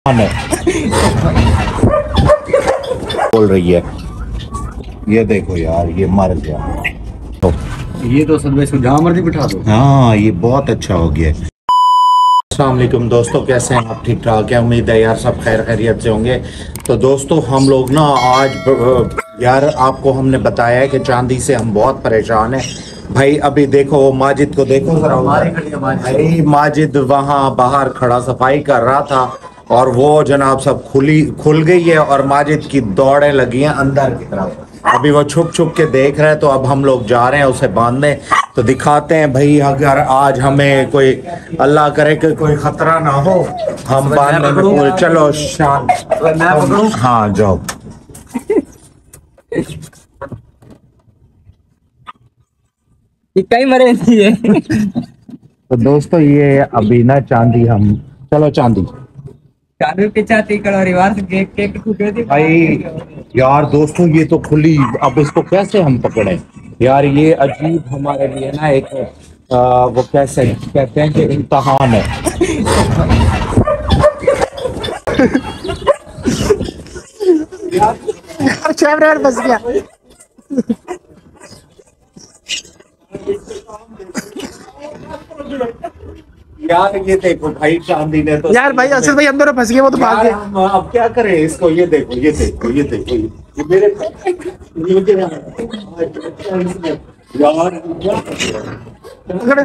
बोल रही है। ये देखो यार, ये मर गया। तो ये तो सब इसको जहाँ मर्जी बिठा दो। हाँ, ये बहुत अच्छा हो गया। अस्सलाम वालेकुम दोस्तों, कैसे हैं आप? ठीक ठाक है, उम्मीद है यार सब खैर खैरियत से होंगे। तो दोस्तों हम लोग ना आज यार आपको हमने बताया है कि चांदी से हम बहुत परेशान हैं भाई। अभी देखो माजिद को देखो जरा, भाई माजिद वहाँ बाहर खड़ा सफाई कर रहा था और वो जनाब सब खुल गई है और माजिद की दौड़ें लगी हैं अंदर की तरफ। अभी वो छुप छुप के देख रहे हैं, तो अब हम लोग जा रहे हैं उसे बांधने। तो दिखाते हैं भाई, अगर आज हमें कोई अल्लाह करे कि कोई खतरा ना हो, हम बांधने में पूरे। चलो शांत, हाँ जाओ। कहीं मरे नहीं है। तो दोस्तों ये अभी ना चांदी हम, चलो चांदी भाई। यार दोस्तों ये तो खुली, अब इसको कैसे हम पकड़े यार? ये अजीब हमारे लिए ना एक वो कैसे कहते हैं कि इम्तहान है। कैमरा फंस गया। यार ये देखो भाई, चांदी ने तो यार भाई असल भाई अंदर फंस गए, वो तो भाग गए। अब क्या करें इसको? ये देखो ये देखो ये देखो, ये मेरे यार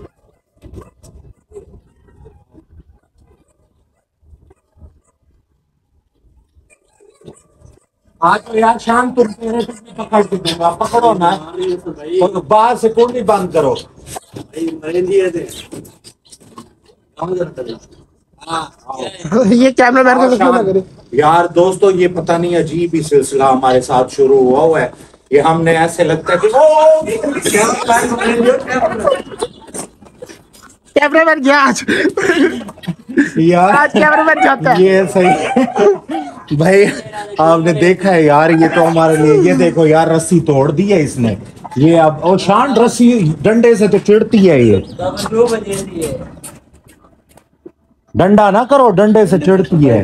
आज तो यार शाम तुम मेरे पकड़ के दूंगा, पकड़ो ना। तो बाहर से कुंडी बंद करो। ये कैमरा मैन को क्यों ना करे? यार दोस्तों ये पता नहीं अजीब ही सिलसिला हमारे साथ शुरू हुआ है। ये हमने ऐसे लगता है कि कैमरा मैन गया आज। यार आज कैमरा मैन जाता है। ये सही भाई, आपने देखा है यार, ये तो हमारे लिए। ये देखो यार, रस्सी तोड़ दी है इसने। ये अब और शान रस्सी डंडे से तो चिढ़ती है। ये डंडा ना करो, डंडे से चिढ़ती है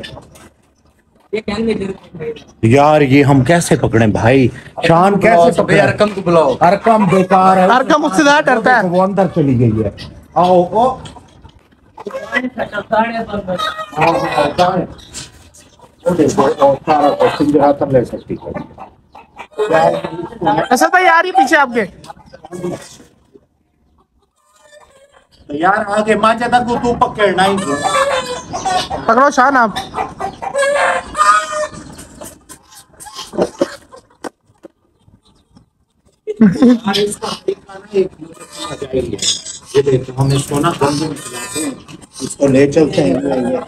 यार। ये हम कैसे पकड़े भाई? शान कैसे पकड़े? अरकम को बुलाओ। अरकम बेकार है, अरकम मुझसे ज्यादा डरता है। वो अंदर चली गई है। आओ ओ ले सकती है। असल भाई यार ये पीछे आपके। यार आगे माचा तक तू पकड़ना ही। पकड़ो शान आप। ये देखो, हम इसको ना गंदे में खिलाते हैं, इसको ले चलते हैं।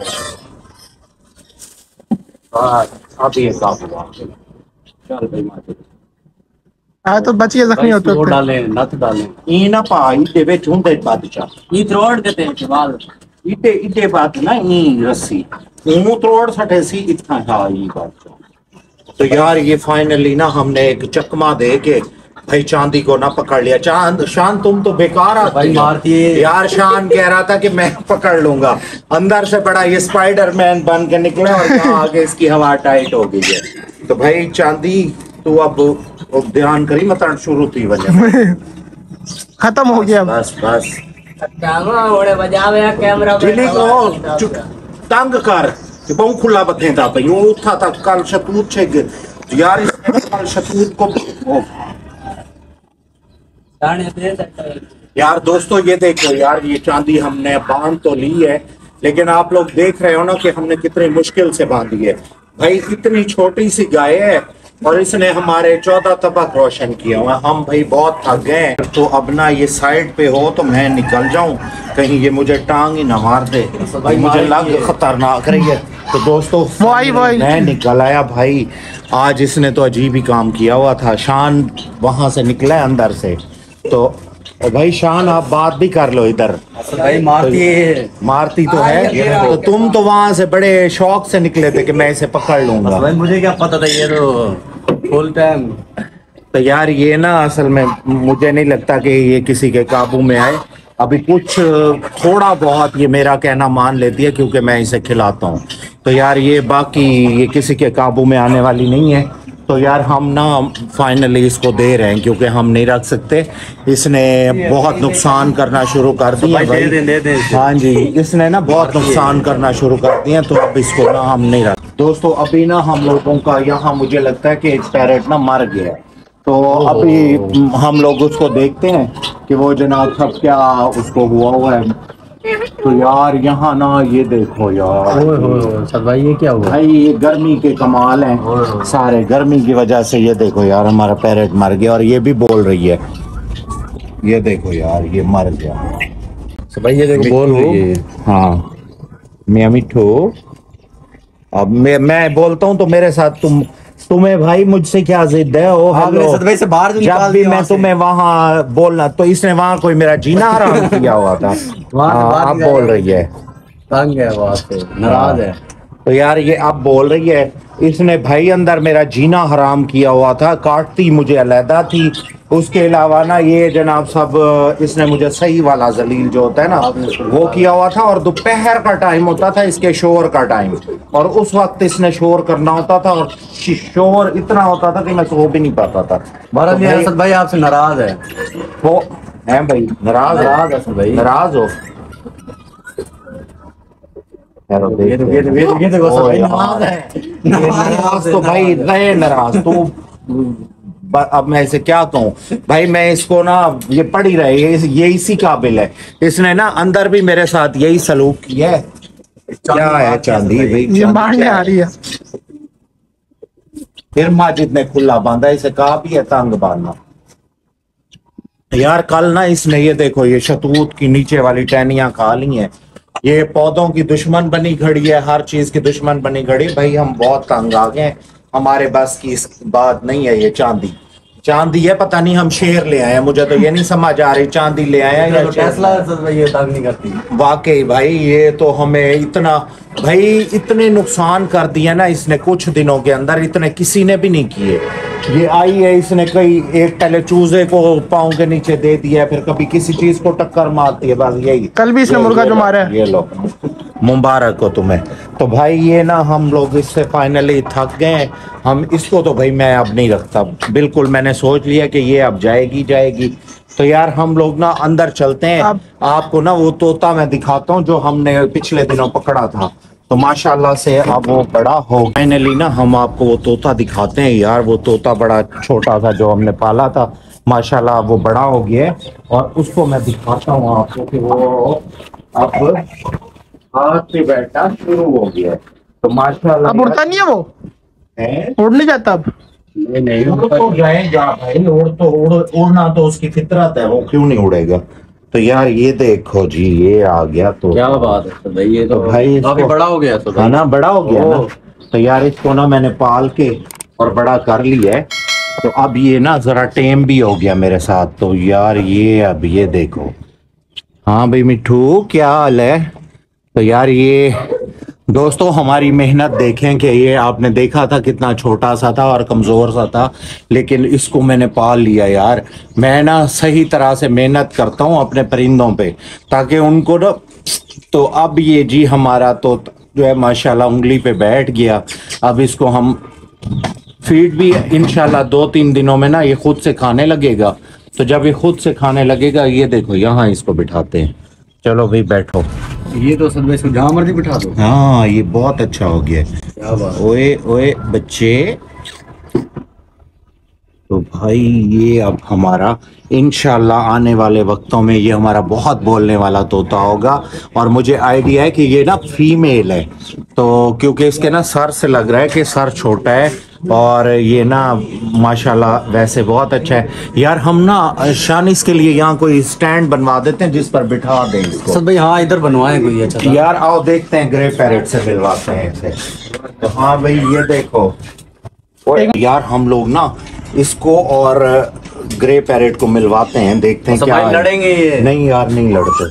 अब ये साफ हुआ। चल भाई माचा हाँ तो बचिए, जख्मी होते वो डालें, नथ डालें। ई ना पा इटे वे झुंडे बादशाह ये तोड़ देते हैं सवाल। इटे इटे बात ना ई रस्सी ऊ तोड़ सटे सी इतना। हाँ ये बात। तो यार ये फाइनली ना हमने एक चकमा दे के भाई चांदी को ना पकड़ लिया। शान तुम तो बेकार भाई मारती है यार। शान कह रहा था कि मैं पकड़ लूंगा, अंदर से बड़ा ये स्पाइडरमैन बन के निकला और यहाँ आगे इसकी हवा टाइट हो गई है। तो भाई चांदी तू अब ध्यान करी मत, शुरू थी वजह खत्म हो गया। बस बस कैमरा तंग कर बहु खुला बथे था भाई। वो उठा था कल शतूत छे यार, कल शतूत को यार। दोस्तों ये देखो यार, ये चांदी हमने बांध तो ली है, लेकिन आप लोग देख रहे हो ना कि हमने कितनी मुश्किल से बांधी है भाई। इतनी छोटी सी गाय है और इसने हमारे 14 तबक रोशन किया हुआ। हम भाई बहुत थक गए। तो अब ना ये साइड पे हो तो मैं निकल जाऊं, कहीं ये मुझे टांग ही ना मार दे भाई। मुझे लग खतरनाक रही है। तो दोस्तों मैं निकल आया भाई। आज इसने तो अजीब ही काम किया हुआ था। शान वहां से निकला है अंदर से। तो भाई शान आप बात भी कर लो इधर। भाई मारती तो है। तो तुम तो वहां से बड़े शौक से निकले थे कि मैं इसे पकड़ लूंगा। भाई मुझे क्या पता था, ये तो फुल टाइम। तो यार ये ना असल में मुझे नहीं लगता कि ये किसी के काबू में आए। अभी कुछ थोड़ा बहुत ये मेरा कहना मान लेती है क्योंकि मैं इसे खिलाता हूँ। तो यार ये बाकी ये किसी के काबू में आने वाली नहीं है। तो यार हम ना फाइनली इसको दे रहे हैं क्योंकि हम नहीं रख सकते। इसने बहुत नुकसान करना शुरू कर दिया भाई। दे दे। हाँ जी, इसने ना बहुत नुकसान करना शुरू कर दिया, तो अब इसको ना हम नहीं रख। दोस्तों अभी ना हम लोगों का यहाँ मुझे लगता है कि एक पैरेट ना मर गया है, तो अभी हम लोग उसको देखते हैं कि वो जनाब सब क्या उसको हुआ है। तो यार यहाँ ना ये देखो यार सर भाई ये क्या हुआ भाई, ये गर्मी के कमाल हैं सारे। गर्मी की वजह से ये देखो यार हमारा पैरेट मर गया और ये भी बोल रही है। ये देखो यार ये मर गया। सर भाई ये देखो बोल रही है। हाँ मियाँ मिठू, अब मैं बोलता हूँ तो मेरे साथ तुम्हें भाई मुझसे क्या जिद है? ओ हेलो, सर भाई से बाहर जो जब निकाल भी दिया मैं वहाँ से। तुम्हें वहाँ बोलना तो इसने वहाँ कोई मेरा जीना हराम किया हुआ था। वहाँ से बाहर अब निकाल बोल दिया। रही है, तंग है वहाँ से, नाराज है। तो यार ये अब बोल रही है इसने भाई अंदर मेरा जीना हराम किया हुआ था, काटती मुझे अलहदा थी। उसके अलावा ना ये जनाब सब इसने मुझे सही वाला जलील जो होता है ना वो किया हुआ था, और दोपहर का टाइम होता था इसके शोर का टाइम, और उस वक्त इसने शोर करना होता था और शोर इतना होता था कि मैं सो भी नहीं पाता था। बहरहाल तो ये भाई- असद भाई आपसे नाराज है। वो है भाई नाराज नाराज है सर भाई। नाराज हो। ये देखो सर भाई नाराज है। नाराज तो भाई रहे नाराज तो अब मैं इसे क्या कहूँ भाई, मैं इसको ना ये पढ़ ही रहे ये इसी काबिल है। इसने ना अंदर भी मेरे साथ यही सलूक किया है। क्या है चांदी भाई, ये मारने आ रही है। फिर माजिद ने खुला बांधा, इसे कहा भी है तंग बांधना। यार कल ना इसने ये देखो ये शतूत की नीचे वाली टहनियां खा ली हैं। ये पौधों की दुश्मन बनी खड़ी है, हर चीज की दुश्मन बनी खड़ी। भाई हम बहुत तंग आ गए, हमारे बस की इस बात नहीं है। ये चांदी है, पता नहीं हम शेर ले आए हैं, मुझे तो ये नहीं समझ आ रही चांदी ले आए हैं या शेर। फैसला है सर भाई, ये तंग नहीं करती। वाकई भाई ये तो हमें इतना भाई इतने नुकसान कर दिया ना इसने कुछ दिनों के अंदर, इतने किसी ने भी नहीं किए। ये आई है इसने कई एक पहले चूजे को पाँव के नीचे दे दिया, फिर कभी किसी चीज को टक्कर मारती है, बस यही। कल भी इसने मुर्गा जो मारा है। ये लो मुबारक हो तुम्हें। तो भाई ये ना हम लोग इससे फाइनली थक गए हैं। हम इसको तो भाई मैं अब नहीं रखता बिल्कुल, मैंने सोच लिया कि ये अब जाएगी। तो यार हम लोग ना अंदर चलते हैं, आपको ना वो तोता मैं दिखाता हूँ जो हमने पिछले दिनों पकड़ा था। तो माशाल्लाह से अब वो बड़ा हो, फाइनली ना हम आपको वो तोता दिखाते हैं। यार वो तोता बड़ा छोटा था जो हमने पाला था, माशाल्लाह वो बड़ा हो गया है, और उसको मैं दिखाता हूँ आपको कि वो अब हाथ पे बैठना शुरू हो गया है। तो माशाल्लाह अब उड़ता नहीं है वो, है उड़ नहीं जाता अब। नहीं तो जाएगा भाई, उड़ना तो उसकी फितरत है, वो क्यों नहीं उड़ेगा। तो यार ये देखो जी ये आ गया तो क्या बात है सर भाई, ये तो भाई काफी बड़ा हो गया सर है भाई। ना, बड़ा हो गया ना। तो यार इसको ना मैंने पाल के और बड़ा कर लिया है, तो अब ये ना जरा टेम भी हो गया मेरे साथ। तो यार ये अब ये देखो, हाँ भाई मिठू क्या हाल है। तो यार ये दोस्तों हमारी मेहनत देखें कि ये आपने देखा था कितना छोटा सा था और कमजोर सा था, लेकिन इसको मैंने पाल लिया। यार मैं ना सही तरह से मेहनत करता हूँ अपने परिंदों पे ताकि उनको ना, तो अब ये जी हमारा तो जो है माशाल्लाह उंगली पे बैठ गया। अब इसको हम फीड भी इंशाल्लाह 2-3 दिनों में ना ये खुद से खाने लगेगा। तो जब ये खुद से खाने लगेगा, ये देखो यहाँ इसको बिठाते हैं, चलो भाई बैठो। ये तो सर भाई इसको जहाँ मर्जी बिठा दो। हाँ ये बहुत अच्छा हो गया। क्या बात। ओए ओए बच्चे, तो भाई ये अब हमारा इंशाल्लाह आने वाले वक्तों में ये हमारा बहुत बोलने वाला तोता होगा। और मुझे आइडिया है कि ये ना फीमेल है, तो क्योंकि इसके ना सर से लग रहा है कि सर छोटा है, और ये ना माशाल्लाह वैसे बहुत अच्छा है। यार हम ना शानिस के लिए यहाँ कोई स्टैंड बनवा देते हैं जिस पर बिठा दें इसको। सर भाई हाँ इधर बनवाए कोई अच्छा सा। यार आओ देखते हैं, ग्रे पैरेट से मिलवाते हैं इसे। तो हाँ भाई ये देखो, यार हम लोग ना इसको और ग्रे पैरेट को मिलवाते हैं, देखते हैं तो क्या भाई है। लड़ेंगे ये? नहीं यार नहीं लड़ते।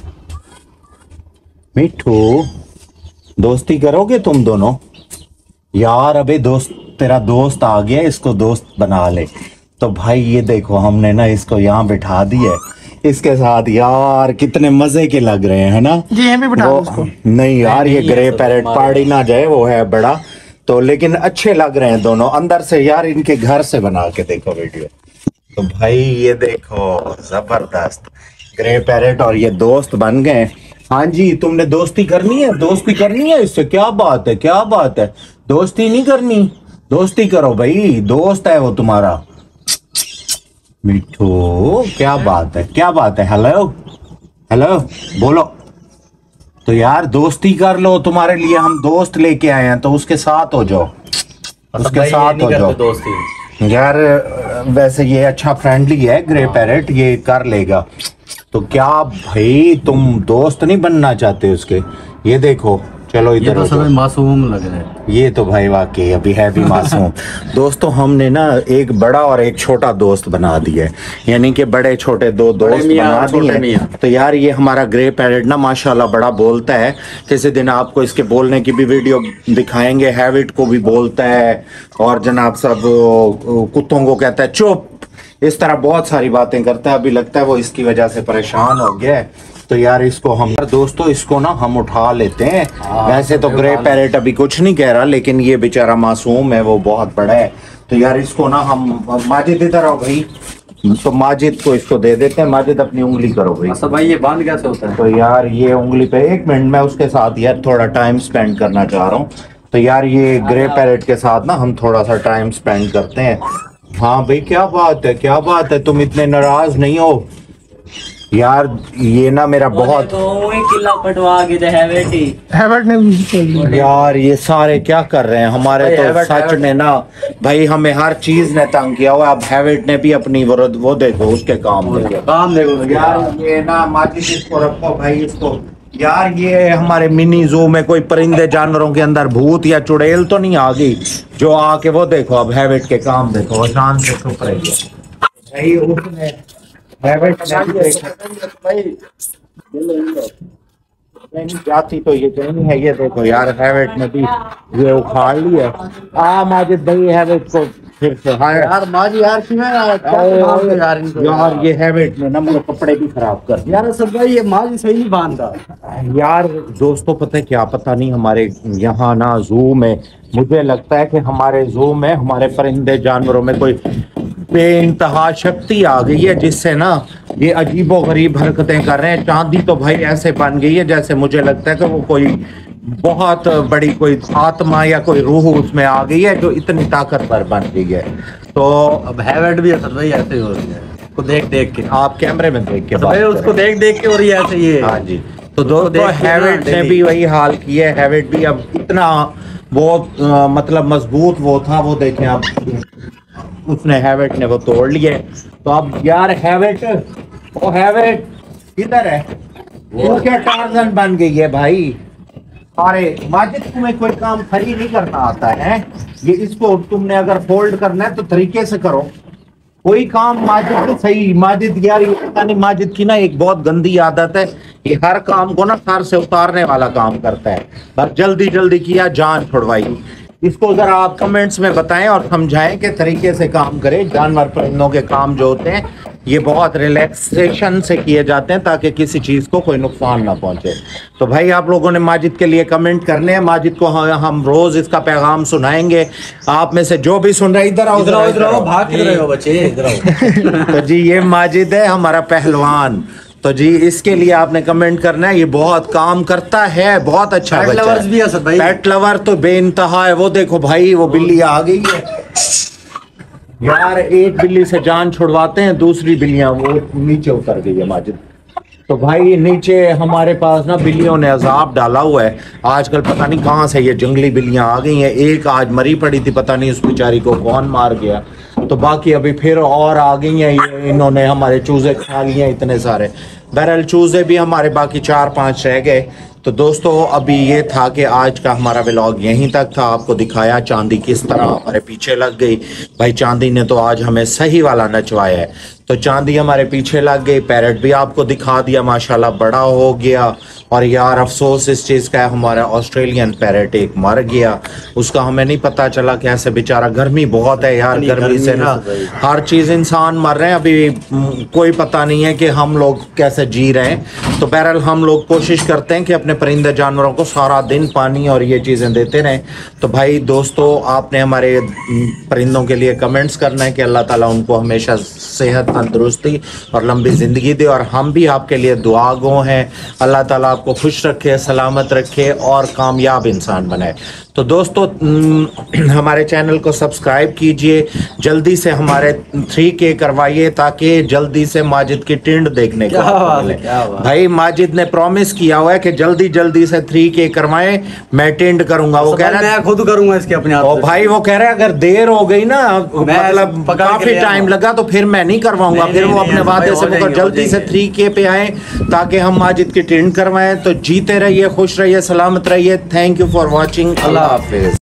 मिठू दोस्ती करोगे तुम दोनों? यार अबे दोस्त, तेरा दोस्त आ गया, इसको दोस्त बना ले। तो भाई ये देखो हमने ना इसको यहाँ बिठा दिया है। इसके साथ यार कितने मजे के लग रहे हैं, है ना? जी हमें बिठा दो उसको। नहीं यार, ये ग्रे पैरेट पार्टी ना जाए, वो है बड़ा तो, लेकिन अच्छे लग रहे हैं दोनों अंदर से यार। इनके घर से बना के देखो वीडियो, तो भाई ये देखो जबरदस्त ग्रे पैरेट और ये दोस्त बन गए। हाँ जी, तुमने दोस्ती करनी है, दोस्ती करनी है इससे, क्या बात है, क्या बात है। दोस्ती नहीं करनी, दोस्ती करो भाई, दोस्त है वो तुम्हारा। मिठू क्या बात है, क्या बात है। हेलो हेलो बोलो तो यार, दोस्ती कर लो, तुम्हारे लिए हम दोस्त लेके आए हैं, तो उसके साथ हो जाओ, उसके साथ हो जाओ दोस्ती। यार वैसे ये अच्छा फ्रेंडली है ग्रे पैरेट, ये कर लेगा। तो क्या भाई तुम दोस्त नहीं बनना चाहते उसके? ये देखो, चलो इधर। ये तो मासूम लग रहा है। ये तो भाई वाकई अभी है भी मासूम। दोस्तों हमने ना एक बड़ा और एक छोटा दोस्त बना दिया है, यानी कि बड़े छोटे दो दोस्त बना दिए। तो यार ये हमारा ग्रे पैरेट ना माशाल्लाह बड़ा बोलता है। किसी दिन आपको इसके बोलने की भी वीडियो दिखाएंगे। हैबिट को भी बोलता है और जनाब सब कुत्तों को कहता है चुप, इस तरह बहुत सारी बातें करता है। अभी लगता है वो इसकी वजह से परेशान हो गया है। तो यार इसको हम दोस्तों इसको ना हम उठा लेते हैं। वैसे तो ग्रे पैरेट अभी कुछ नहीं कह रहा, लेकिन ये बेचारा मासूम है, वो बहुत बड़ा है। तो यार इसको ना हम, माजिद इधर आओ भाई, तो माजिद को इसको दे देते हैं। माजिद अपनी उंगली करो भाई। अच्छा भाई ये बांध कैसे होता है? तो यार ये उंगली पे, एक मिनट मैं उसके साथ यार थोड़ा टाइम स्पेंड करना चाह रहा हूँ। तो यार ये ग्रे पैरेट के साथ ना हम थोड़ा सा टाइम स्पेंड करते हैं। हाँ भाई क्या बात है, क्या बात है, तुम इतने नाराज नहीं हो यार। ये ना मेरा बहुत किला पटवा के हैवर्ड ने यार, ये सारे क्या कर रहे हैं हमारे? तो सच में ना भाई हमें हर चीज ने तंग किया हुआ। अब हैविट ने भी अपनी वो देखो उसके काम देखो यार। ये ना माजिद इसको रखो भाई, इसको यार। ये हमारे मिनी जू में कोई परिंदे जानवरों के अंदर भूत या चुड़ैल तो नहीं आ गई जो आके वो देखो। अब हैविट के काम देखो, शांत से चुप रही भाई। उसने जाती तो ये कहीं है। ये देखो यार हैविट ने भी ये उखाड़ लिया। माजिद भाई हैविट को फिर से यार माजी यार क्यों है यार ये हैविट ने ना मेरे कपड़े भी खराब कर दिए। यार सब भाई ये माजी सही नहीं बांधता यार। दोस्तों पता है क्या, पता नहीं हमारे यहाँ ना जू में, मुझे लगता है कि हमारे जू में हमारे परिंदे जानवरों में कोई बेइंतहा शक्ति आ गई है, जिससे ना ये अजीबो गरीब हरकतें कर रहे हैं। चांदी तो भाई ऐसे बन गई है जैसे मुझे लगता है कि वो कोई बहुत बड़ी कोई आत्मा या कोई रूह उसमें आ गई है जो इतनी ताकतवर बन गई है। तो अब हैबिट भी असल भाई ऐसे ही हो रही है, उसको देख देख के। आप कैमरे में देख के भाई उसको देख देख के हो रही है ऐसे ये। हाँ जी। तो दोस्तों हैबिट ने भी वही हाल किया है। हैबिट भी अब इतना वो मतलब मजबूत वो था, वो देखें आप, उसने हैबिट ने वो तोड़ लिए। तो अब यार हैबिट, ओ हैबिट किधर है? वो क्या टार्जन बन गई है भाई। अरे माजिद तुम्हें कोई काम खरी नहीं करना आता है? ये इसको तुमने अगर फोल्ड करना है तो तरीके से करो, कोई काम माजिद को सही। माजिद यार ये पता नहीं, माजिद की ना एक बहुत गंदी आदत है, ये हर काम को ना सर से उतारने वाला काम करता है। बस जल्दी जल्दी किया, जान छुड़वाई। इसको जरा आप कमेंट्स में बताएं और समझाएं कि तरीके से काम करें। जानवर परिंदों के काम जो होते हैं ये बहुत रिलैक्सेशन से किए जाते हैं ताकि किसी चीज को कोई नुकसान ना पहुंचे। तो भाई आप लोगों ने माजिद के लिए कमेंट करने हैं। माजिद को हम रोज इसका पैगाम सुनाएंगे। आप में से जो भी सुन रहे, इधर आओ, इधर आओ, भाग किधर हो बच्चे, इधर आओ। तो जी ये माजिद है हमारा पहलवान। तो जी इसके लिए आपने कमेंट करना है। ये बहुत काम करता है, बहुत अच्छा पेट लवर्स भी है सब भाई। पेट लवर तो बेइंतहा है। वो देखो भाई वो बिल्ली आ गई है यार। एक बिल्ली से जान छुड़वाते हैं, दूसरी बिल्लियां वो नीचे उतर गई है माजिद। तो भाई नीचे हमारे पास ना बिल्लियों ने अजाब डाला हुआ है आजकल। पता नहीं कहाँ से ये जंगली बिल्लियां आ गई हैं। एक आज मरी पड़ी थी, पता नहीं उस बेचारी को कौन मार गया। तो बाकी अभी फिर और आ गई हैं। ये इन्होंने हमारे चूजे खा लिए हैं इतने सारे। बहरहाल चूजे भी हमारे बाकी 4-5 रह गए। तो दोस्तों अभी ये था कि आज का हमारा व्लॉग यहीं तक था। आपको दिखाया चांदी किस तरह हमारे पीछे लग गई। भाई चांदी ने तो आज हमें सही वाला नचवाया है। तो चांदी हमारे पीछे लग गई। पैरेट भी आपको दिखा दिया, माशाल्लाह बड़ा हो गया। और यार अफसोस इस चीज़ का है, हमारा ऑस्ट्रेलियन पैरेट एक मर गया, उसका हमें नहीं पता चला कैसे, बेचारा। गर्मी बहुत है यार, गर्मी से ना हर चीज़, इंसान मर रहे हैं, अभी कोई पता नहीं है कि हम लोग कैसे जी रहे हैं। तो बहरहाल हम लोग कोशिश करते हैं कि अपने परिंदे जानवरों को सारा दिन पानी और ये चीज़ें देते रहें। तो भाई दोस्तों, आपने हमारे परिंदों के लिए कमेंट्स करना है कि अल्लाह ताला उनको हमेशा सेहत, तंदुरुस्ती और लंबी ज़िंदगी दे। और हम भी आपके लिए दुआ गो हैं, अल्लाह ताला आपको खुश रखे, सलामत रखे और कामयाब इंसान बनाए। तो दोस्तों हमारे चैनल को सब्सक्राइब कीजिए, जल्दी से हमारे 3K करवाइए ताकि जल्दी से माजिद की टिंड देखने को मिले। भाई माजिद ने प्रॉमिस किया हुआ है कि जल्दी जल्दी से 3K करवाएं, मैं टिंड करूंगा। वो कह रहा है मैं खुद करूंगा इसके अपने आप। और भाई वो कह रहा है अगर देर हो गई ना, मतलब काफी टाइम लगा तो फिर मैं नहीं करवाऊंगा। फिर वो अपने वादे से मुकर जल्दी से 3K पे आए ताकि हम माजिद की टिंड करवाएं। तो जीते रहिए, खुश रहिए, सलामत रहिए। Thank you for watching. अल्लाह हाफिज।